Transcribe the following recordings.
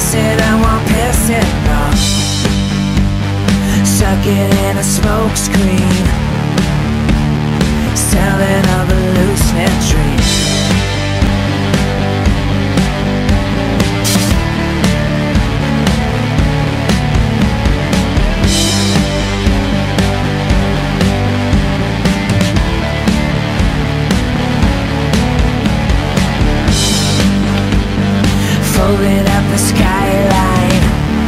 kiss it, I won't piss it off. Stuck it in a smoke screen, selling a hallucinant dream. Folding up the skyline,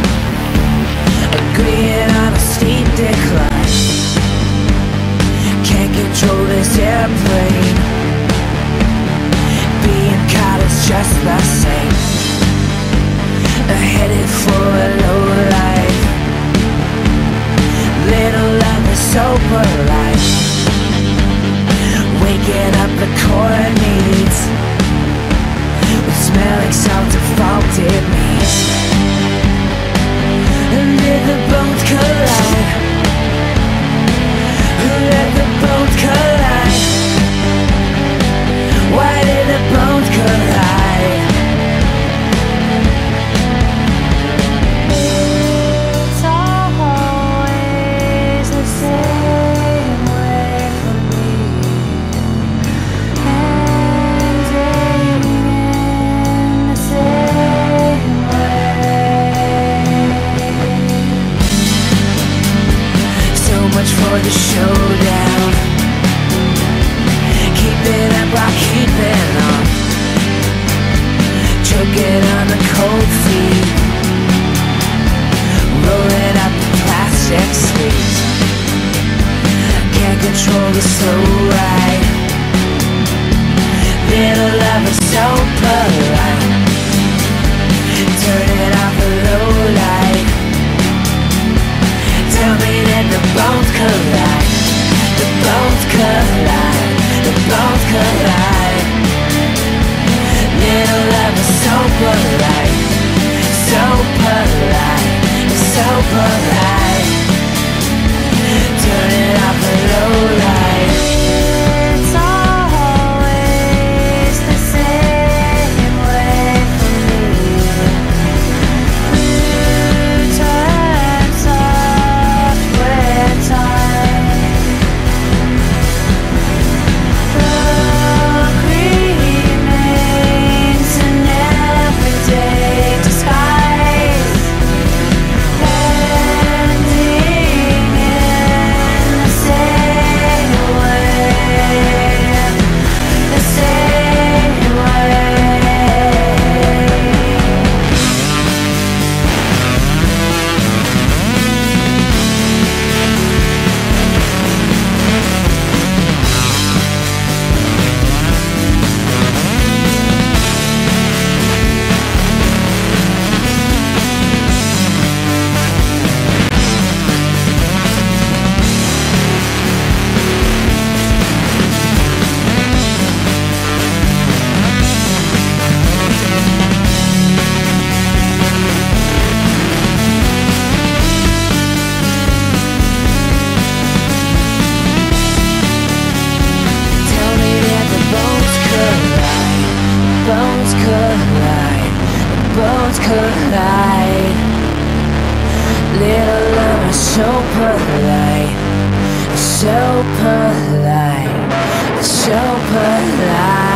agreeing on a steep decline. Can't control this airplane, being caught is just the same. Headed for a low life, little love is so polite. Waking up the core needs, smelling salts of faulted meat. And did the bones collide? Let the bones collide. Why did the bones collide? It's always the same way for me. For the showdown, keep it up while keeping on. Choking on the cold feet, rolling up the plastic sleeves. Can't control the slow ride, little love is so polite. Turn it off a low light. Tell me that the bones collide, the bones collide, the bones collide. Little love is so polite, so polite, so polite. Turn it off a low light. It's always the same way for me. Turns off with time. The remains an everyday disguise, ending in the same way, the same way. Tell me that the bones collide, bones collide, the bones collide. Little love is so polite, so polite, so polite.